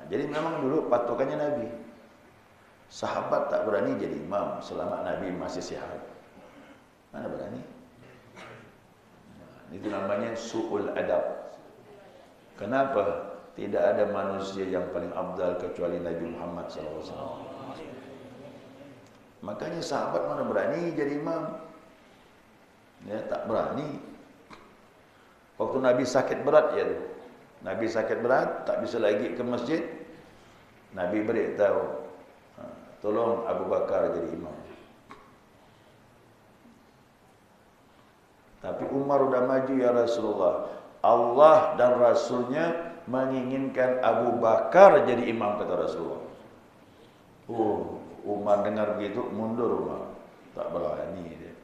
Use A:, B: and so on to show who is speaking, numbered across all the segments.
A: Jadi memang dulu patokannya Nabi. Sahabat tak berani jadi imam selama Nabi masih sihat. Mana berani? Itu namanya su'ul adab. Kenapa? Tidak ada manusia yang paling afdal kecuali Nabi Muhammad SAW. Makanya sahabat mana berani jadi imam? Ya, tak berani. Waktu Nabi sakit berat ya, Nabi sakit berat, tak bisa lagi ke masjid. Nabi beritahu, tolong Abu Bakar jadi imam. Tapi Umar udah maju, ya Rasulullah. Allah dan Rasulnya menginginkan Abu Bakar jadi imam, kata Rasulullah. Umar dengar begitu, mundur Umar. Tak berani dia.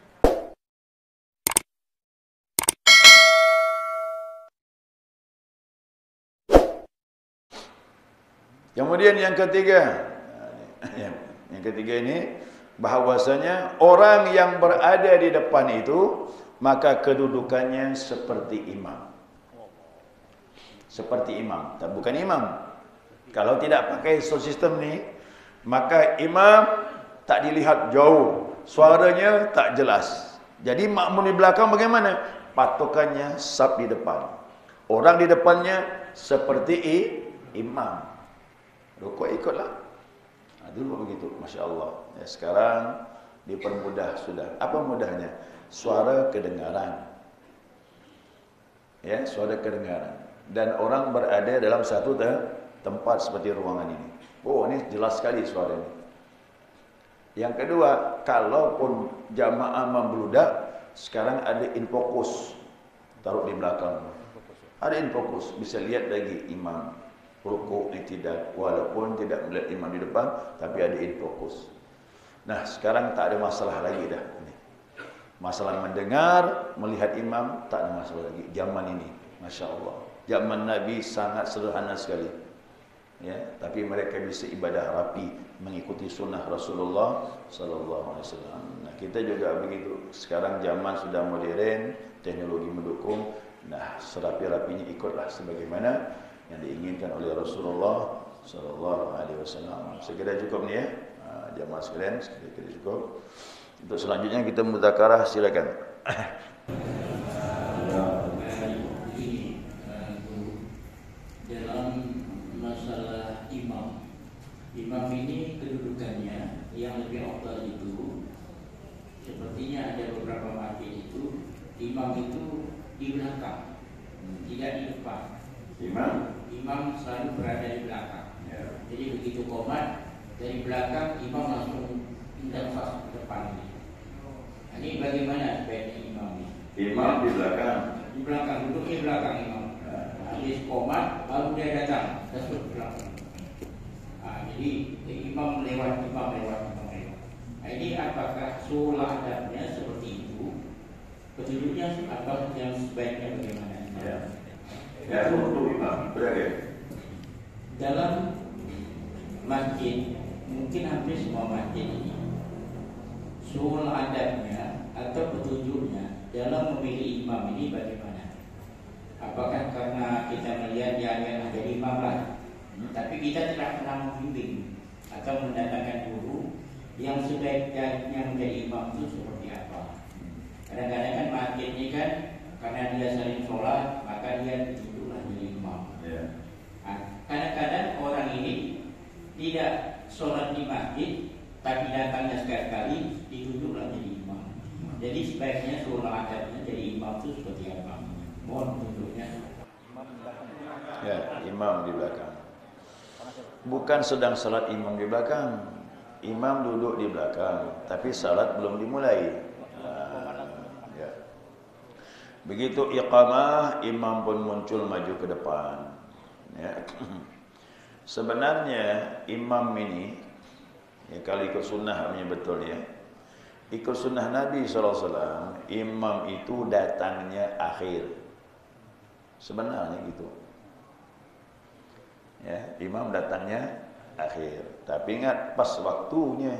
A: Kemudian yang ketiga, yang ketiga ini bahwasanya orang yang berada di depan itu maka kedudukannya seperti imam. Seperti imam, tak bukan imam. Kalau tidak pakai sound system ni, maka imam tak dilihat jauh, suaranya tak jelas. Jadi makmum di belakang bagaimana? Patokannya saf di depan. Orang di depannya seperti imam. Rukuk ikutlah. Dulu begitu, Masya Allah. Ya, sekarang dipermudah sudah. Apa mudahnya? Suara kedengaran. Ya, suara kedengaran. Dan orang berada dalam satu tempat seperti ruangan ini. Ini jelas sekali suara ini. Yang kedua, kalaupun jamaah membludak, sekarang ada infocus. Taruh di belakang. Ada infocus, bisa lihat lagi imam rukuk tidak, walaupun tidak melihat imam di depan, tapi ada infocus. Nah, sekarang tak ada masalah lagi dah. Masalah mendengar, melihat imam, tak ada masalah lagi. Zaman ini, Masya Allah. Zaman Nabi sangat sederhana sekali. Ya, tapi mereka bisa ibadah rapi, mengikuti sunnah Rasulullah Sallallahu Alaihi Wasallam. Nah, kita juga begitu. Sekarang zaman sudah modern, teknologi mendukung. Nah, serapi-rapinya ikutlah sebagaimana yang diinginkan oleh Rasulullah Sallallahu Alaihi Wasallam. Segera cukup ni ya, jamaah sekalian, segera cukup. Untuk selanjutnya kita mudzakarah, silakan.
B: Dalam masalah imam, imam ini kedudukannya yang lebih afdal itu, sepertinya ada beberapa masjid itu imam itu di belakang, tidak di depan. Imam selalu berada di belakang. Ya. Jadi begitu qomat dari belakang, imam langsung pindah ke depan. Ini bagaimana sebaiknya imam ini?
A: Imam di belakang.
B: Di belakang, duduk di belakang imam. Habis qomat baru dia datang, masuk ke belakang. Jadi imam lewat. Nah, ini apakah sulah adabnya seperti itu? Kedudukannya apa yang sebaiknya bagaimana?
A: Ya. Ya, untuk imam berada
B: dalam masjid, mungkin hampir semua masjid ini sul adabnya atau petunjuknya dalam memilih imam ini bagaimana? Apakah karena kita melihat dia yang menjadi imam lah, tapi kita tidak pernah membimbing atau mendatangkan guru yang sebaiknya menjadi imam itu seperti apa? Kadang-kadang kan masjid ini kan karena dia sering sholat, maka dia duduklah jadi imam. Yeah. Kadang-kadang orang ini tidak sholat di masjid, tapi datangnya sekali-kali diduduklah jadi imam. Jadi sebaiknya sholat adabnya jadi imam itu seperti apa? Mohon petunjuknya.
A: Ya, imam di belakang. Bukan sedang salat imam di belakang. Imam duduk di belakang, tapi salat belum dimulai. Begitu iqamah, imam pun muncul maju ke depan. Ya. Sebenarnya imam ini, ya, kalau ikut sunnah namanya betul ya. Ikut sunnah Nabi SAW, imam itu datangnya akhir. Sebenarnya gitu. Ya, imam datangnya akhir. Tapi ingat pas waktunya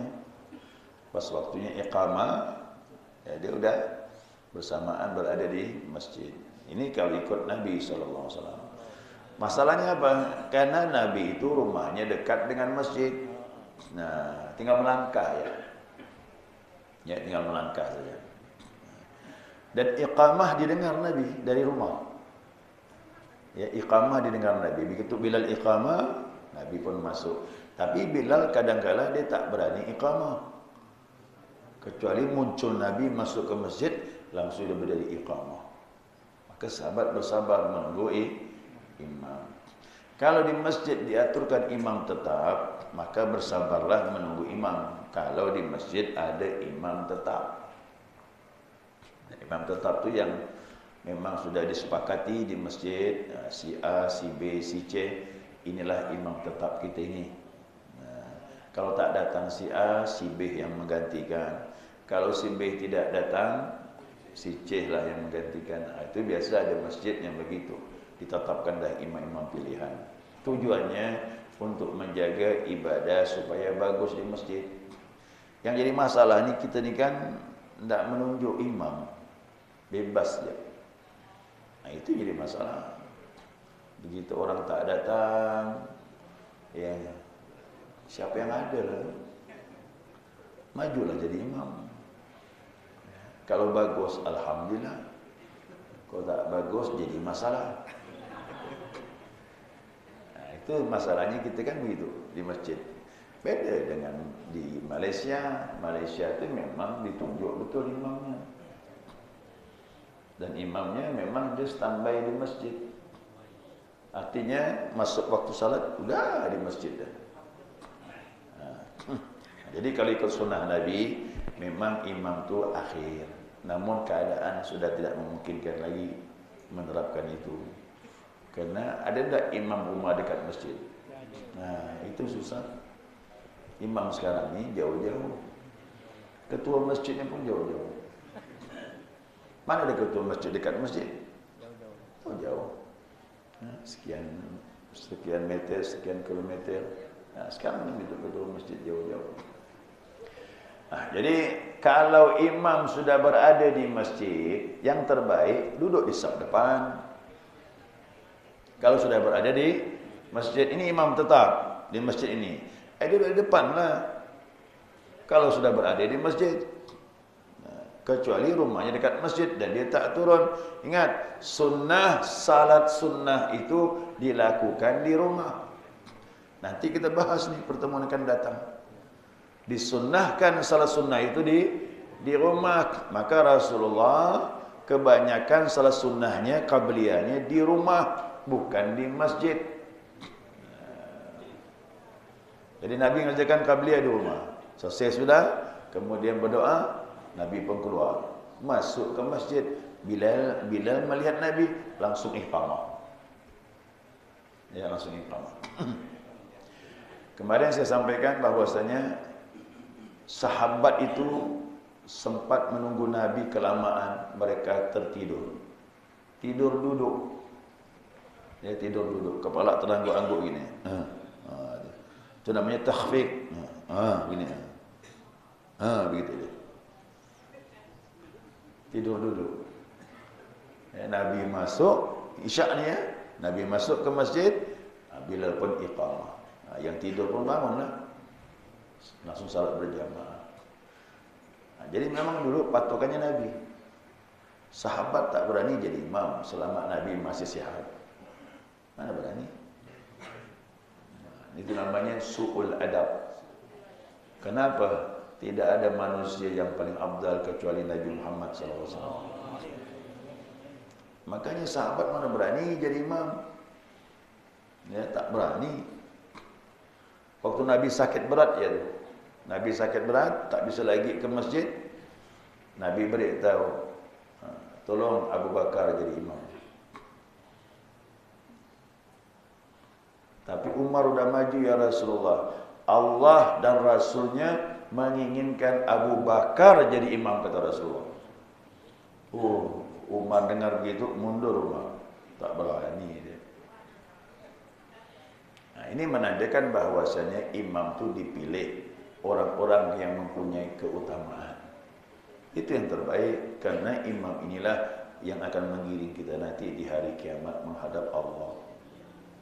A: iqamah, ya dia udah bersamaan berada di masjid. Ini kalau ikut Nabi SAW. Masalahnya apa? Karena Nabi itu rumahnya dekat dengan masjid. Nah, tinggal melangkah ya. Ya, tinggal melangkah saja. Dan iqamah didengar Nabi dari rumah. Ya, iqamah didengar Nabi. Begitu Bilal iqamah, Nabi pun masuk. Tapi Bilal kadang-kala dia tak berani iqamah. Kecuali muncul Nabi masuk ke masjid, langsung dia berdiri iqamah. Maka sahabat bersabar menunggu imam. Kalau di masjid diaturkan imam tetap, maka bersabarlah menunggu imam. Kalau di masjid ada imam tetap. Imam tetap tu yang memang sudah disepakati di masjid, si A, si B, si C, inilah imam tetap kita ini. Kalau tak datang si A, si B yang menggantikan. Kalau si B tidak datang, si C lah yang menggantikan. Itu biasa ada masjid yang begitu. Ditetapkan dah imam-imam pilihan. Tujuannya untuk menjaga ibadah supaya bagus di masjid. Yang jadi masalah ni kita ni kan tidak menunjuk imam, bebas je. Nah, itu jadi masalah. Begitu orang tak datang, ya siapa yang ada lah, majulah jadi imam. Kalau bagus, alhamdulillah. Kalau tak bagus, jadi masalah. Nah, itu masalahnya kita kan begitu di masjid. Beda dengan di Malaysia. Malaysia itu memang ditunjuk betul imamnya. Dan imamnya memang dia standby di masjid. Artinya masuk waktu salat, udah di masjid dah. Jadi kalau ikut sunnah Nabi, memang imam tu akhir. Namun keadaan sudah tidak memungkinkan lagi menerapkan itu. Karena ada tak imam rumah dekat masjid? Nah, itu susah. Imam sekarang ni jauh-jauh. Ketua masjidnya pun jauh-jauh. Mana ada ketua masjid dekat masjid? Oh, jauh. Sekian meter, sekian kilometer. Nah, sekarang ni ketua masjid jauh-jauh. Nah, jadi kalau imam sudah berada di masjid, yang terbaik duduk di saf depan. Kalau sudah berada di masjid, ini imam tetap di masjid ini, duduk di depan lah. Kalau sudah berada di masjid, kecuali rumahnya dekat masjid dan dia tak turun. Ingat, sunnah, salat sunnah itu dilakukan di rumah. Nanti kita bahas nih pertemuan akan datang. Disunnahkan salat sunnah itu di rumah. Maka Rasulullah kebanyakan salat sunnahnya, qabliyahnya di rumah, bukan di masjid. Jadi Nabi mengajarkan qabliyah di rumah. Selesai sudah, kemudian berdoa, Nabi pun keluar, masuk ke masjid. Bilal melihat Nabi, langsung iqamah. Ya, langsung iqamah. Kemarin saya sampaikan bahwasanya sahabat itu sempat menunggu Nabi kelamaan, mereka tertidur. Tidur duduk. Ya, tidur duduk, kepala terangguk-angguk gini. Itu namanya takhfif. Gini. Begitu dia. Tidur duduk. Ya, Nabi masuk, isyak ni ya. Nabi masuk ke masjid, Bilal pun iqamah. Yang tidur pun bangunlah. Langsung salat berjamaah. Jadi memang dulu patokannya Nabi. Sahabat tak berani jadi imam selama Nabi masih sihat. Mana berani? Itu namanya su'ul adab. Kenapa? Tidak ada manusia yang paling afdal kecuali Nabi Muhammad SAW. Makanya sahabat mana berani jadi imam? Ya, tak berani. Waktu Nabi sakit berat ya, Nabi sakit berat, tak bisa lagi ke masjid. Nabi beritahu, tolong Abu Bakar jadi imam. Tapi Umar udah maju ya Rasulullah. Allah dan Rasulnya menginginkan Abu Bakar jadi imam, kata Rasulullah. Umar dengar begitu, mundur Umar. Tak berani dia. Nah, ini menandakan bahwasanya imam itu dipilih orang-orang yang mempunyai keutamaan. Itu yang terbaik, karena imam inilah yang akan mengiring kita nanti di hari kiamat menghadap Allah.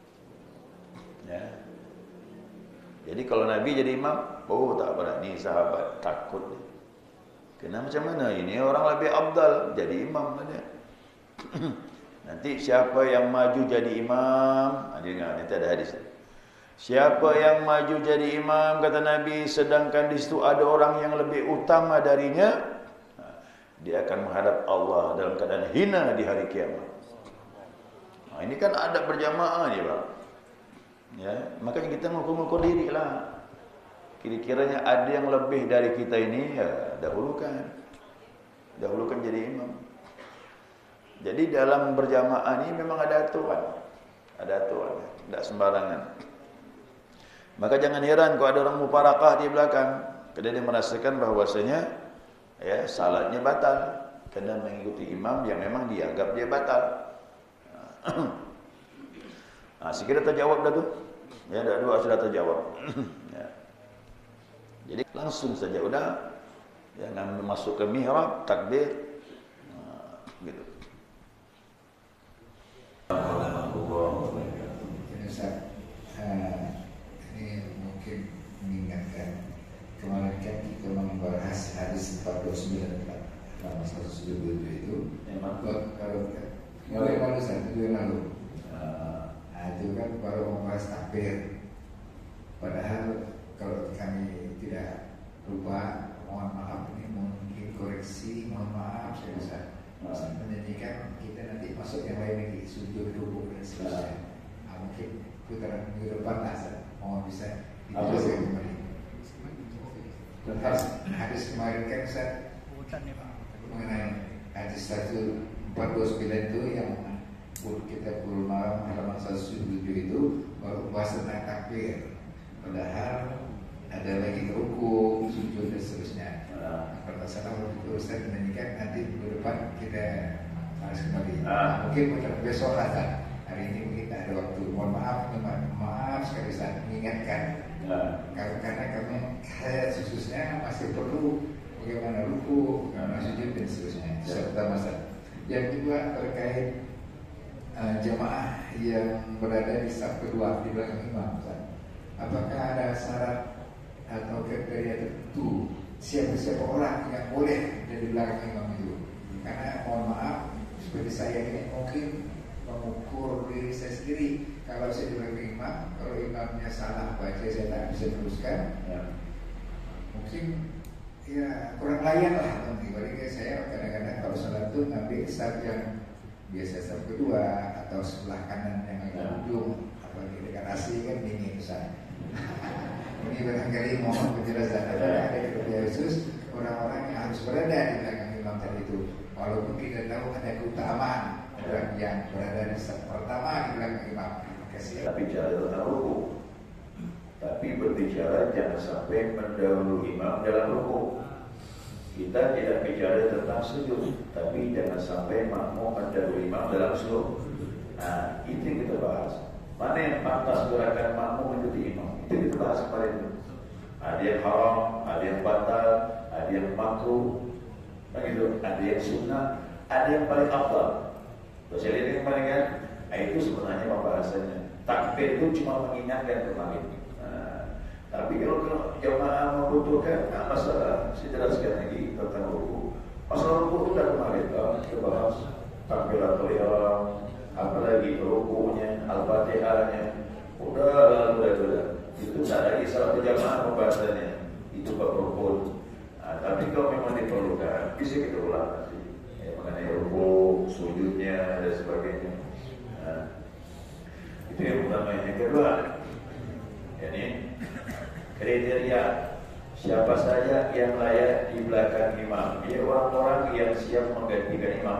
A: Ya. Jadi kalau Nabi jadi imam, oh tak apa nih sahabat takut. Kena macam mana ini orang lebih afdal jadi imam saja. Nanti siapa yang maju jadi imam, dengar nanti ada hadis. Siapa yang maju jadi imam kata Nabi sedangkan di situ ada orang yang lebih utama darinya, dia akan menghadap Allah dalam keadaan hina di hari kiamat. Nah, ini kan adab berjamaah ni, Bang. Ya, makanya kita mengukur diri lah. Kira-kiranya ada yang lebih dari kita ini, ya dahulukan jadi imam. Jadi dalam berjamaah ini memang ada aturan, tidak sembarangan. Maka jangan heran kalau ada orang muparakah di belakang, karena dia merasakan bahwasanya ya salatnya batal karena mengikuti imam yang memang dianggap dia batal. Nah, sekira terjawab dah tu. Ya, dah dua sudah terjawab. Ya. Jadi langsung saja udah jangan masuk ke mihrab, takbir. Nah, gitu.
C: Ini mungkin mengingatkan kemarin kan kita membahas hadis 429 dalam 177 itu. Kalau yang lalu itu yang lalu. Itu kan baru membahas takbir. Padahal kalau kami tidak lupa, mohon maaf ini mungkin koreksi, mohon maaf saya bisa menyanyikan kita nanti masuk yang lain lagi sujud rukuk dan seterusnya. Mungkin putaran minggu depan lah, mohon bisa dijelaskan kembali. Hadis kemarin kan Ustaz mengenai hadis 149 itu yang kita puluh malam halaman 177 itu baru bahas tentang takbir. Padahal ada lagi ruku, sujud dan seterusnya. Kalau salah waktu itu Ustaz menyanyikan nanti minggu depan kita harus kembali. Mungkin besok lah Ustaz. Hari ini kita ada waktu. Mohon maaf sekali Ustaz mengingatkan. Karena kami khususnya masih perlu bagaimana ruku, bagaimana sujud dan seterusnya. Serta masa. Yang kedua terkait jemaah yang berada di saf kedua di belakang imam, apakah ada syarat atau kriteria tertentu siapa orang yang boleh ada di belakang imam itu? Karena mohon maaf seperti saya ini mungkin mengukur diri saya sendiri, kalau saya di belakang imam, kalau imamnya salah baca saya tak bisa teruskan, mungkin ya kurang layan lah nanti. Bagi saya kadang-kadang kalau salat itu ngambil saf yang biasa saf kedua atau sebelah kanan yang agak ujung, apalagi dekat asli kan dingin Ustaz. Ini barangkali mohon penjelasan ada kriteria khusus orang-orang yang harus berada di belakang imam tadi itu, walaupun kita tahu ada keutamaan orang yang berada di saf pertama di belakang imam.
A: Tapi bicara tentang ruku, tapi berbicara jangan sampai mendahului imam dalam ruku. Kita tidak bicara tentang sujud, tapi jangan sampai makmum mendahului imam dalam sujud. Nah, itu yang kita bahas. Mana yang pantas gerakan makmum mengikuti imam? Itu kita bahas kemarin. Ada yang haram, ada yang batal, ada yang makruh, begitu. Ada yang sunnah, ada yang paling afdal. Saya lihat yang paling kan? Nah, itu sebenarnya pembahasannya. Takbir itu cuma mengingatkan kemarin. Tapi kalau jamaah membutuhkan, nah masalah saya jelaskan lagi tentang ruku. Masalah ruku itu dah kemarin kita bahas takbiratul ihram, apalagi rukunya, al-fatihahnya, udah. Itu tak lagi salah berjamaah pembahasannya. Itu bab rukun. Tapi kalau memang diperlukan, bisa kita ulang nanti. Mengenai ruku, sujudnya dan sebagainya. Itu yang pertama. Yang kedua, ini kriteria siapa saja yang layak di belakang imam. Dia orang-orang yang siap menggantikan imam.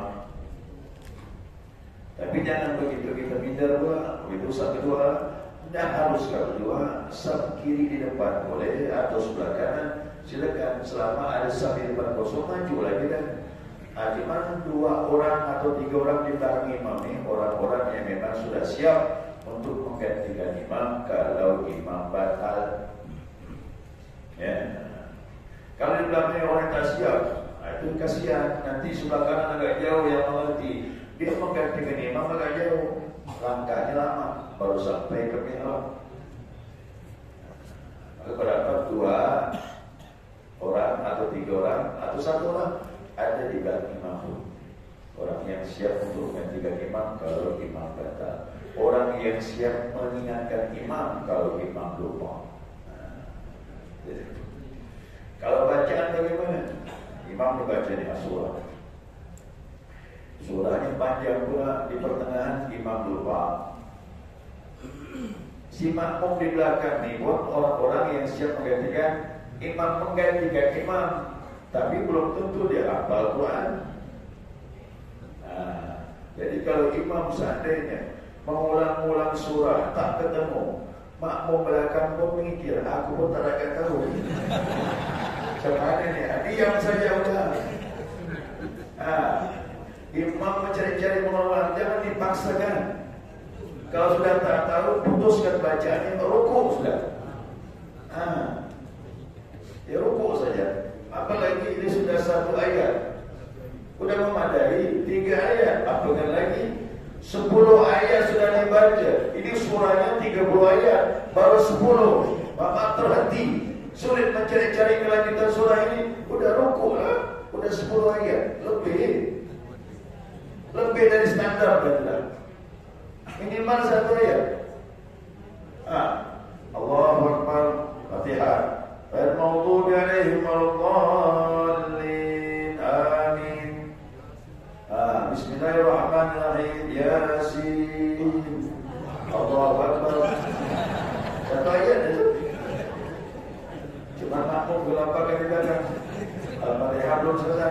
A: Tapi jangan begitu kita pindah dua, begitu saf kedua, tidak harus saf kedua, saf kiri di depan boleh atau sebelah kanan silakan, selama ada saf di depan kosong maju lagi kan. Cuma 2 orang atau 3 orang di belakang imam ini orang-orang yang memang sudah siap untuk menggantikan imam kalau imam batal. Ya. Kalau di belakangnya orang tak siap, itu kasihan. Nanti sebelah kanan agak jauh yang mengerti, dia menggantikan imam agak jauh, langkahnya lama, baru sampai ke mihrab. kalau imam batal. Orang yang siap mengingatkan imam kalau imam lupa. Kalau bacaan bagaimana? Imam membaca di surah. Surahnya panjang pula, di pertengahan imam lupa. Si makmum di belakang nih buat orang-orang yang siap menggantikan imam, menggantikan imam, tapi belum tentu dia hafal Quran. Jadi kalau imam seandainya mengulang-ulang surah tak ketemu, makmum belakang pun mikir, aku pun tak akan tahu. Macam ni? Diam saja udah. Imam mencari-cari mengulang, jangan dipaksakan. Kalau sudah tak tahu, putuskan bacaannya, rukuk sudah. Ya rukuk saja. Apalagi ini sudah 1 ayat, sudah memadai 3 ayat, apalagi lagi 10 ayat sudah dibaca. Ini surahnya 30 ayat, baru 10. Bapak terhenti, sulit mencari-cari kelanjutan surah ini. Udah rukuk lah, udah 10 ayat, lebih dari standar benar. Minimal 1 ayat. Allahu Akbar, Fatihah. Al-maghdubi alaihim waladdallin. Amin. Bismillahirrahmanirrahim. Yasin. Allahu Akbar. 1 ayat itu. Cuma makmum berapa kali datang. Al-Fatihah belum selesai.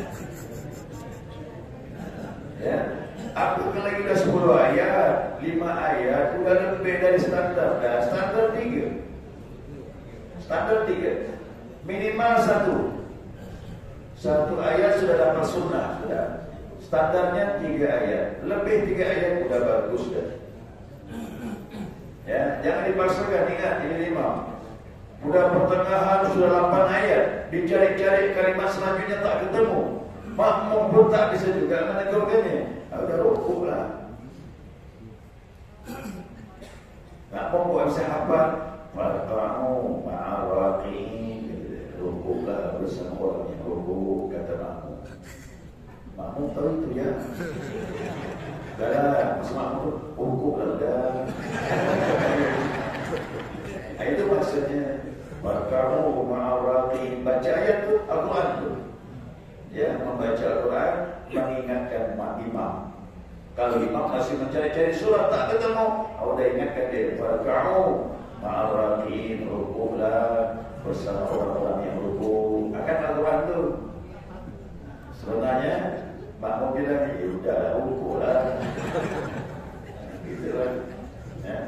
A: Ya, aku kan lagi udah 10 ayat, 5 ayat, udah lebih dari standar. Nah, standar 3. Standar 3. Minimal 1 ayat sudah dapat sunnah, sudah. Standarnya 3 ayat. Lebih 3 ayat udah bagus dah. Ya, jangan dipaksakan, ingat ini 5. Udah pertengahan sudah 8 ayat, dicari-cari kalimat selanjutnya tak ketemu. Makmum pun tak bisa juga menegurkannya. Udah rukuk lah. Makmum pun bisa hafal. Warqa'u ma'arraqin. Rukuk lah bersama orang yang rukuk, kata makmum. Makmum tahu itu ya. Dah lah, masa makmum rukuk lah dah. Itu maksudnya. Warqa'u ma'arraqin. Baca ayat tu, Al-Quran tu. Ya, membaca Al-Quran, mengingatkan imam. Kalau imam masih mencari-cari surah tak ketemu, udah ingatkan dia, warqa'u ma'arraqin, rukuklah bersama orang-orang yang rukuk. Akan Al-Quran tu. Sebenarnya makmum bilang, ya udah rukuklah. Gitulah. Ya.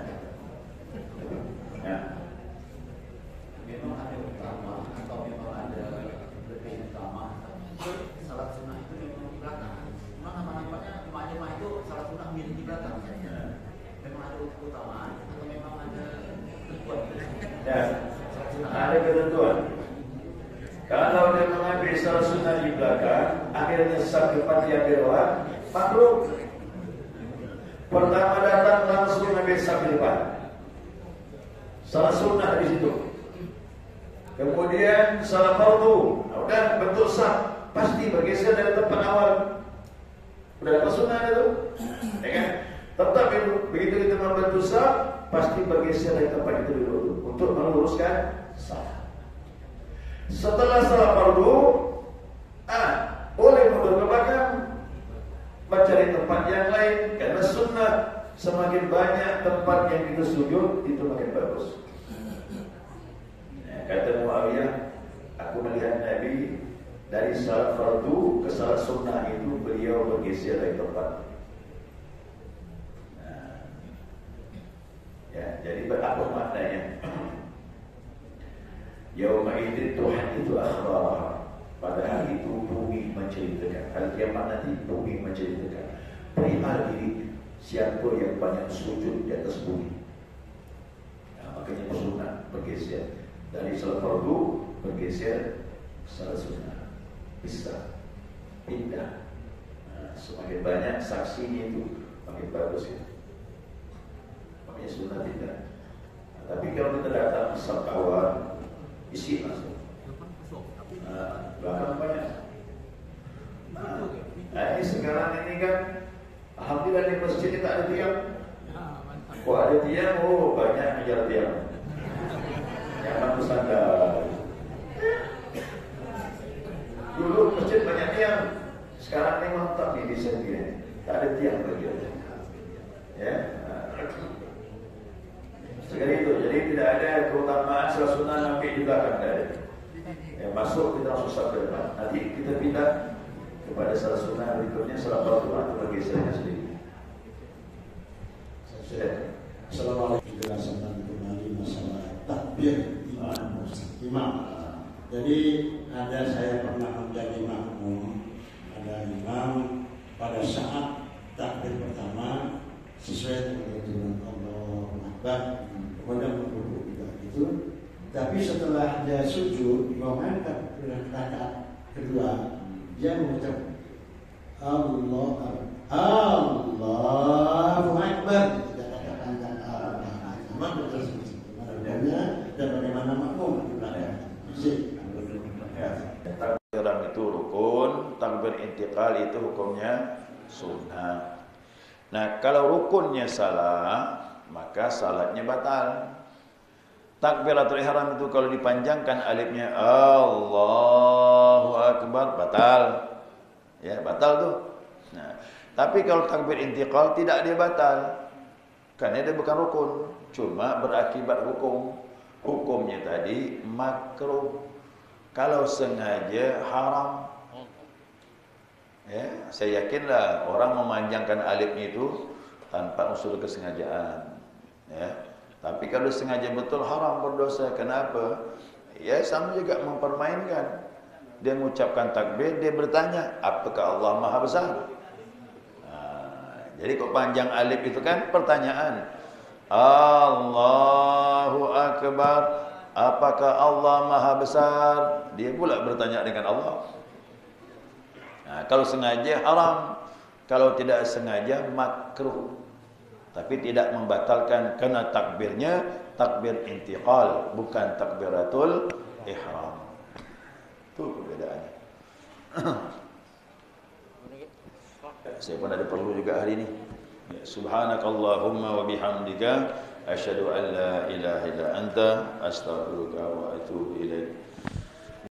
D: Memang ada utama atau memang ada lebih utama. Salat sunnah itu memang di belakang. Cuma nama-namanya jemaah itu salat sunnah milih di belakang. Memang ada keutamaan atau memang ada ketentuan?
A: Ya, ada ketentuan. Kalau dia mengambil salat sunnah di belakang, akhirnya saf depan dia berdoa, makruh. Pertama datang langsung ambil saf depan. Salat sunnah di situ. Kemudian salat fardu, udah bentuk saf, pasti bergeser dari tempat awal. Udah dapat sunnah itu, ya kan? Tetap begitu kita membentuk saf, pasti bergeser dari tempat itu dulu untuk meluruskan saf. Setelah salat fardu, boleh mundur ke belakang, mencari tempat yang lain, karena sunnah semakin banyak tempat yang kita sujud itu makin bagus. Kata Muawiyah, aku melihat Nabi dari salat fardu ke salat sunnah itu beliau bergeser dari tempat. Ya, jadi apa maknanya? Yauma idzin tuhaditsu akhbaraha. Pada hari itu bumi menceritakan. Hari kiamat nanti bumi menceritakan. Perihal diri siapa yang banyak sujud di atas bumi. Makanya sunnah bergeser. Dari salat fardu bergeser salat sunnah, bisa pindah. Semakin banyak saksinya itu makin bagus ya. Makanya sunnah pindah. Tapi kalau kita datang saf awal, isi langsung. Belakang banyak. Ini sekarang ini kan, alhamdulillah di masjid masjid ini tak ada tiang. Kok ada tiang? Oh, banyak ajar tiang. Jangan bersandar. Dulu masjid banyak tiang. Sekarang memang tak di desain dia. Tak ada tiang lagi. Ya. Sekali itu. Jadi tidak ada keutamaan salat sunnah Nabi di belakang, tidak ada. Ya, masuk kita langsung saf depan. Nanti kita pindah kepada salat sunnah berikutnya, salat fardu itu bagi saya sendiri.
E: Assalamualaikum. Penjelasan kembali masalah takbir imam. Jadi ada saya pernah menjadi makmum, ada imam pada saat takbir pertama sesuai dengan aturan Allahu Akbar, kemudian berduduk juga gitu. Tapi setelah dia sujud mau angkat rakaat kedua, dia mengucap Allahu Akbar. Dan bagaimana makmum di belakang.
A: Takbiran itu rukun, takbir intiqal itu hukumnya sunnah. Nah, kalau rukunnya salah, maka salatnya batal. Takbiratul ihram itu kalau dipanjangkan alifnya Allahu Akbar, batal. Ya, batal tuh. Nah, tapi kalau takbir intiqal tidak dia batal. Karena dia bukan rukun, cuma berakibat hukum. Hukumnya tadi makruh. Kalau sengaja haram. Ya, saya yakinlah orang memanjangkan alifnya itu tanpa unsur kesengajaan. Ya, tapi kalau sengaja betul haram, berdosa. Kenapa? Ya, sama juga mempermainkan. Dia mengucapkan takbir, dia bertanya, apakah Allah Maha Besar? Jadi kok panjang alif itu kan pertanyaan. Allahu Akbar, apakah Allah Maha Besar? Dia pula bertanya dengan Allah. Nah, kalau sengaja haram, kalau tidak sengaja makruh. Tapi tidak membatalkan karena takbirnya takbir intiqal, bukan takbiratul ihram. Itu perbedaannya. Saya pun ada perlu juga hari ini. Ya, subhanakallahumma wa bihamdika asyhadu an la ilaha illa anta astaghfiruka wa atubu ilaik.